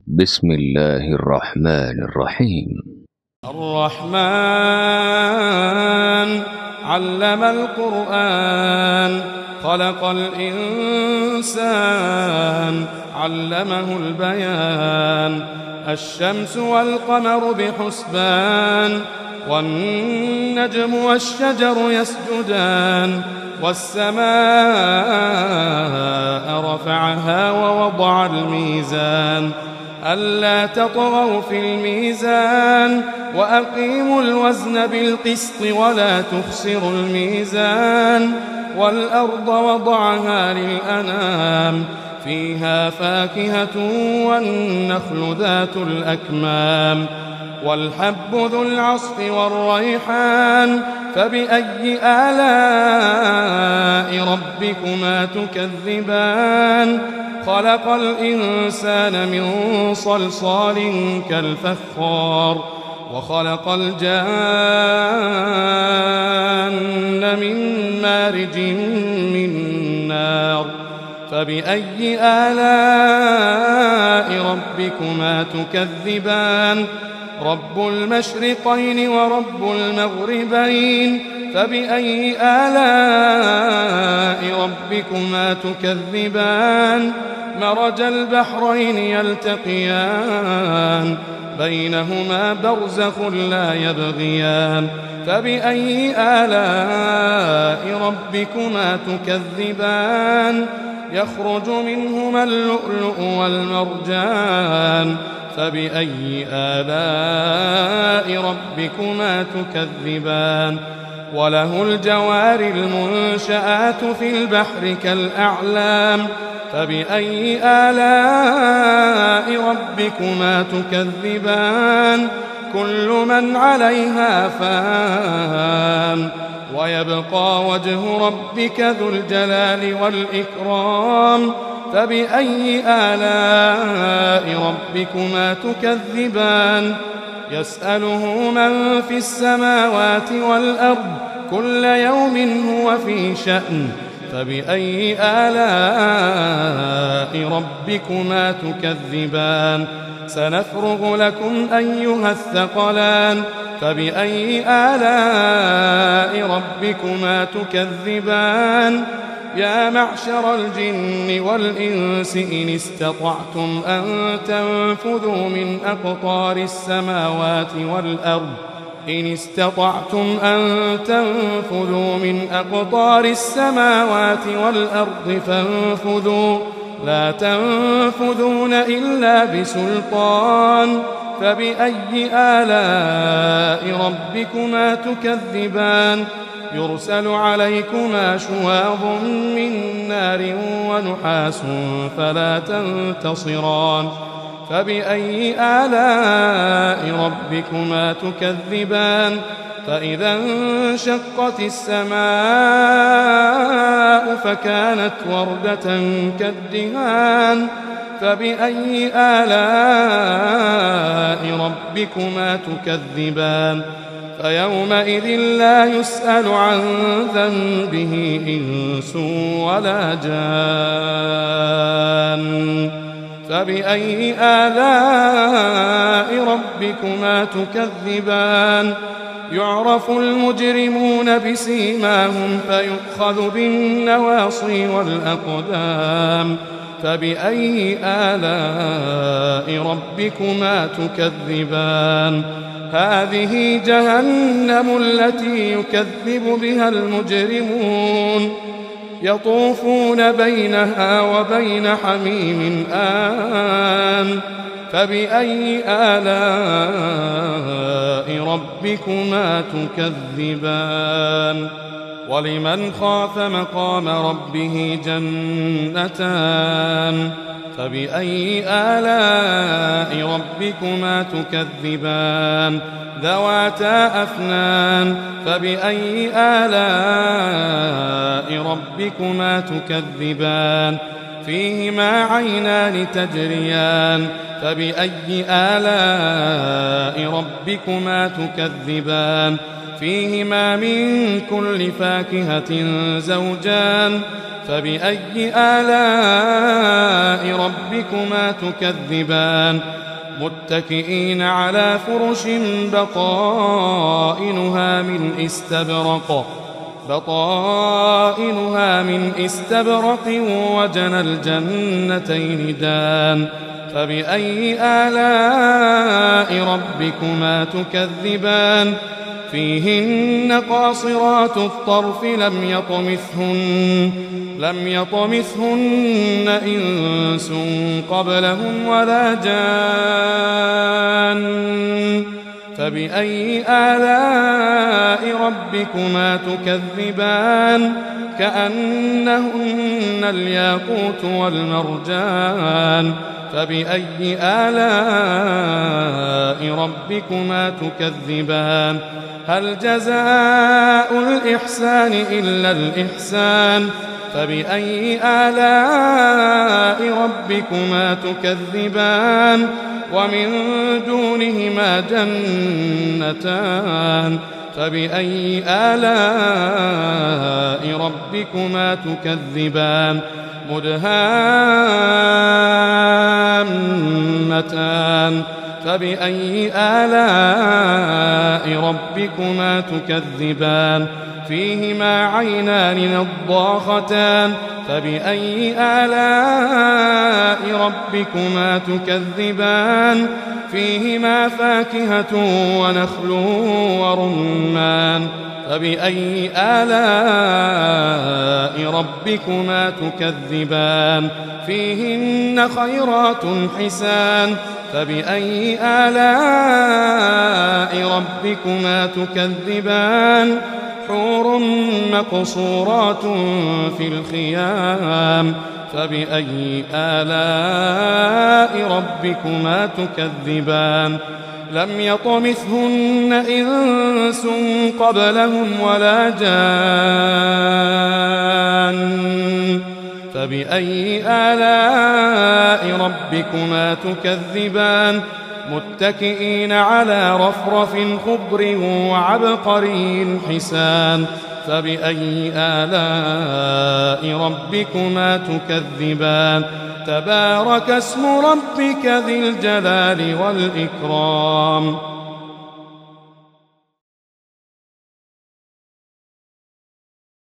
بسم الله الرحمن الرحيم. الرحمن علم القرآن خلق الإنسان علمه البيان. الشمس والقمر بحسبان والنجم والشجر يسجدان. والسماء رفعها ووضع الميزان ألا تطغوا في الميزان وأقيموا الوزن بالقسط ولا تخسروا الميزان. والأرض وضعها للأنام فيها فاكهة والنخل ذات الأكمام والحب ذو العصف والريحان. فبأي آلاء ربكما تكذبان؟ خلق الإنسان من صلصال كالفخار وخلق الجان من مارج من نار. فبأي آلاء ربكما تكذبان؟ رب المشرقين ورب المغربين. فبأي آلاء ربكما تكذبان؟ مرج البحرين يلتقيان بينهما برزخ لا يبغيان. فبأي آلاء ربكما تكذبان؟ يخرج منهما اللؤلؤ والمرجان. فبأي آلاء ربكما تكذبان؟ وله الجوار المنشآت في البحر كالأعلام. فبأي آلاء ربكما تكذبان؟ كل من عليها فان ويبقى وجه ربك ذو الجلال والإكرام. فبأي آلاء ربكما تكذبان؟ يسأله من في السماوات والأرض كل يوم هو في شأن. فبأي آلاء ربكما تكذبان؟ سنفرغ لكم أيها الثقلان. فبأي آلاء ربكما تكذبان؟ يا معشر الجن والإنس إن استطعتم أن تنفذوا من أقطار السماوات والأرض فانفذوا لا تنفذون إلا بسلطان. فبأي آلاء ربكما تكذبان؟ يرسل عليكما شواظ من نار ونحاس فلا تنتصران. فبأي آلاء ربكما تكذبان؟ فإذا انشقت السماء فكانت وردة كالدهان. فبأي آلاء ربكما تكذبان؟ فيومئذ لا يسأل عن ذنبه إنس ولا جان. فبأي آلاء ربكما تكذبان؟ يعرف المجرمون بسيماهم فيؤخذ بالنواصي والأقدام. فبأي آلاء ربكما تكذبان؟ هذه جهنم التي يكذب بها المجرمون يطوفون بينها وبين حميم آن. فبأي آلاء ربكما تكذبان؟ ولمن خاف مقام ربه جنتان. فبأي آلاء ربكما تكذبان؟ ذواتا أفنان. فبأي آلاء ربكما تكذبان؟ فيهما عينان تجريان. فبأي آلاء ربكما تكذبان؟ فيهما من كل فاكهة زوجان. فبأي آلاء ربكما تكذبان متكئين على فرش بطائنها من استبرق وجنى الجنتين دان فبأي آلاء ربكما تكذبان فيهن قاصرات الطرف لم يطمثهن إنس قبلهم ولا جان فبأي آلاء ربكما تكذبان كأنهن الياقوت والمرجان فبأي آلاء ربكما تكذبان هل جزاء الإحسان إلا الإحسان فبأي آلاء ربكما تكذبان ومن دونهما جنتان فبأي آلاء ربكما تكذبان مدهامتان فبأي آلاء ربكما تكذبان فيهما عينان نضاختان فبأي آلاء ربكما تكذبان فيهما فاكهة ونخل ورمان فبأي آلاء ربكما تكذبان فيهن خيرات حسان فبأي آلاء ربكما تكذبان حور مقصورات في الخيام فبأي آلاء ربكما تكذبان لم يطمثهن إنس قبلهم ولا جان فبأي آلاء ربكما تكذبان متكئين على رفرف خضر وعبقري حسان فبأي آلاء ربكما تكذبان تبارك اسم ربك ذي الجلال والإكرام